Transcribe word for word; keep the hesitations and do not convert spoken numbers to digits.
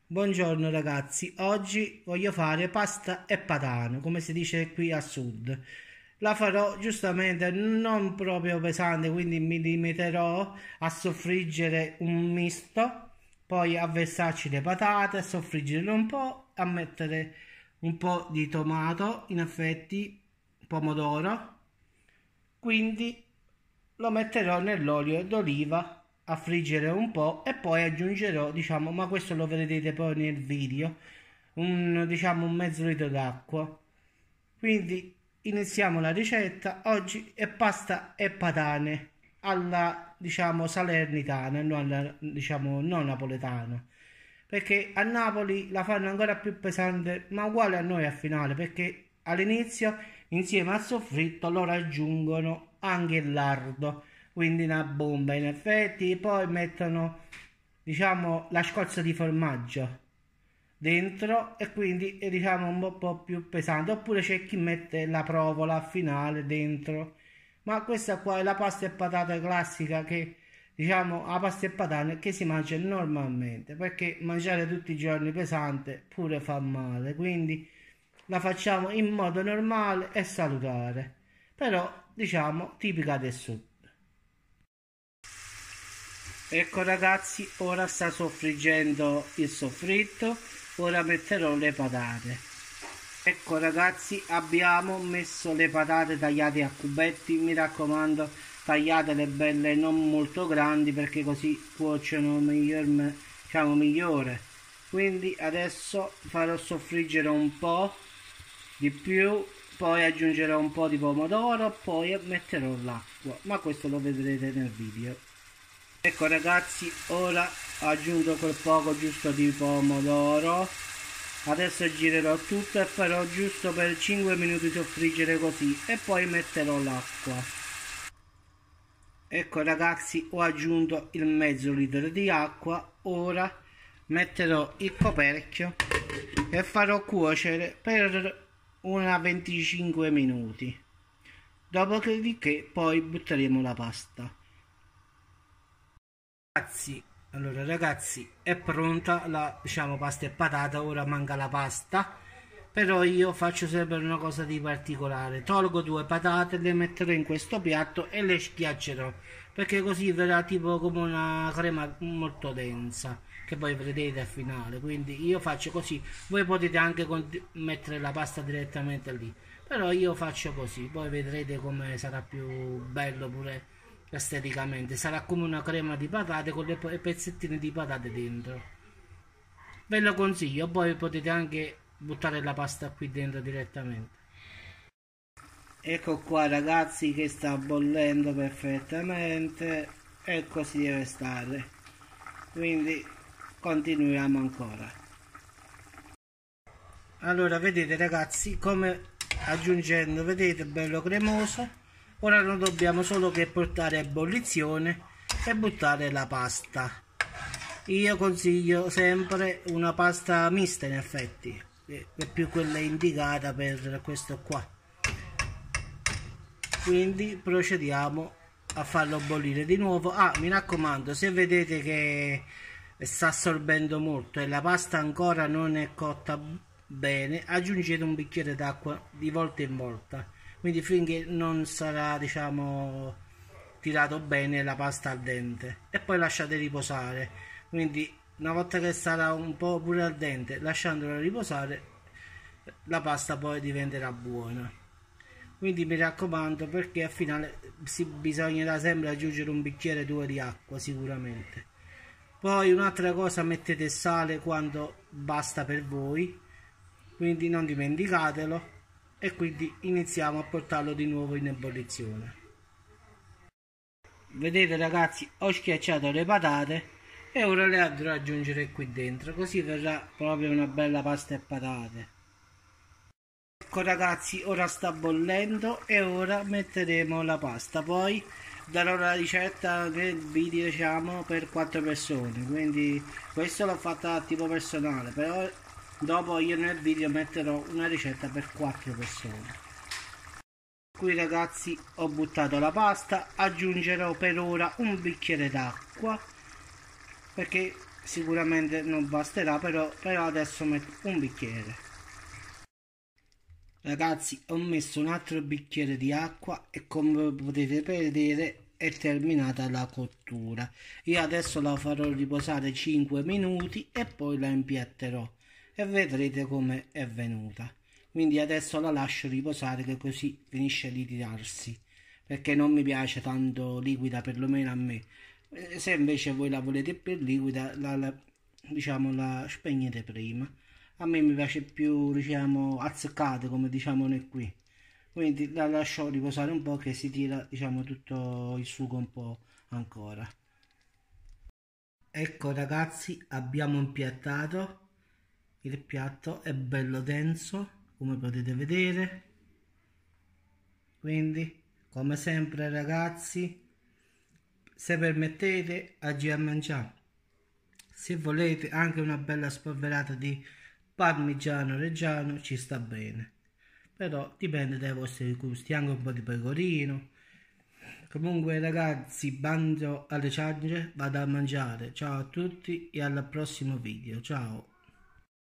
Buongiorno ragazzi, oggi voglio fare pasta e patane, come si dice qui a sud. La farò giustamente non proprio pesante, quindi mi limiterò a soffriggere un misto, poi a versarci le patate, a soffriggerle un po', a mettere un po' di tomato, in effetti pomodoro, quindi lo metterò nell'olio d'oliva a friggere un po' e poi aggiungerò, diciamo, ma questo lo vedrete poi nel video, un, diciamo, un mezzo litro d'acqua. Quindi iniziamo la ricetta. Oggi è pasta e patane alla, diciamo, salernitana, non alla, diciamo, non napoletana. Perché a Napoli la fanno ancora più pesante, ma uguale a noi al finale, perché all'inizio insieme al soffritto loro aggiungono anche il lardo, quindi una bomba in effetti, poi mettono, diciamo, la scorza di formaggio dentro e quindi è, diciamo, un po' più pesante, oppure c'è chi mette la provola finale dentro, ma questa qua è la pasta e patata classica che, diciamo, la pasta e patate che si mangia normalmente, perché mangiare tutti i giorni pesante pure fa male, quindi la facciamo in modo normale e salutare, però diciamo tipica del sud. Ecco ragazzi, ora sta soffriggendo il soffritto, ora metterò le patate. Ecco ragazzi, abbiamo messo le patate tagliate a cubetti, mi raccomando tagliatele belle non molto grandi perché così cuociono miglior, diciamo, migliore. Quindi adesso farò soffriggere un po' di più, poi aggiungerò un po' di pomodoro, poi metterò l'acqua, ma questo lo vedrete nel video. Ecco ragazzi, ora ho aggiunto quel poco giusto di pomodoro, adesso girerò tutto e farò giusto per cinque minuti soffriggere così e poi metterò l'acqua. Ecco ragazzi, ho aggiunto il mezzo litro di acqua, ora metterò il coperchio e farò cuocere per una venticinque minuti, dopodiché poi butteremo la pasta. Ragazzi, allora ragazzi, è pronta la, diciamo, pasta e patata, ora manca la pasta, però io faccio sempre una cosa di particolare, tolgo due patate, le metterò in questo piatto e le schiaccerò, perché così verrà tipo come una crema molto densa, che poi vedrete al finale, quindi io faccio così, voi potete anche mettere la pasta direttamente lì, però io faccio così, poi vedrete come sarà più bello pure esteticamente, sarà come una crema di patate con le pezzettine di patate dentro, ve lo consiglio, poi potete anche buttare la pasta qui dentro direttamente. Ecco qua ragazzi che sta bollendo perfettamente e così deve stare, quindi continuiamo ancora. Allora vedete ragazzi come aggiungendo, vedete, bello cremoso. Ora non dobbiamo solo che portare a ebollizione e buttare la pasta. Io consiglio sempre una pasta mista in effetti, è più quella indicata per questo qua. Quindi procediamo a farlo bollire di nuovo. Ah, mi raccomando, se vedete che sta assorbendo molto e la pasta ancora non è cotta bene, aggiungete un bicchiere d'acqua di volta in volta, quindi finché non sarà, diciamo, tirato bene la pasta al dente, e poi lasciate riposare. Quindi una volta che sarà un po' pure al dente, lasciandola riposare, la pasta poi diventerà buona. Quindi mi raccomando, perché al finale si bisognerà sempre aggiungere un bicchiere o due di acqua sicuramente. Poi un'altra cosa, mettete sale quando basta per voi, quindi non dimenticatelo, e quindi iniziamo a portarlo di nuovo in ebollizione. Vedete ragazzi, ho schiacciato le patate e ora le andrò ad aggiungere qui dentro, così verrà proprio una bella pasta e patate. Ecco ragazzi, ora sta bollendo e ora metteremo la pasta, poi darò la ricetta nel video, diciamo, per quattro persone, quindi questo l'ho fatta tipo personale, però dopo io nel video metterò una ricetta per quattro persone. Qui ragazzi ho buttato la pasta, aggiungerò per ora un bicchiere d'acqua, perché sicuramente non basterà, però, però adesso metto un bicchiere. Ragazzi, ho messo un altro bicchiere di acqua e come potete vedere è terminata la cottura. Io adesso la farò riposare cinque minuti e poi la impiatterò e vedrete come è venuta. Quindi adesso la lascio riposare, che così finisce di tirarsi, perché non mi piace tanto liquida, perlomeno a me. Eh, Se invece voi la volete più liquida, la, la- diciamo la spegnete prima. A me mi piace più, diciamo, azzeccate, come diciamo noi qui. Quindi la lascio riposare un po', che si tira, diciamo, tutto il sugo un po' ancora. Ecco ragazzi, abbiamo impiattato. Il piatto è bello denso, come potete vedere. Quindi, come sempre ragazzi, se permettete, aggi a mangiare. Se volete anche una bella spolverata di parmigiano reggiano ci sta bene, però dipende dai vostri gusti, anche un po' di pecorino. Comunque ragazzi, bando alle ciance, vado a mangiare. Ciao a tutti e al prossimo video. Ciao.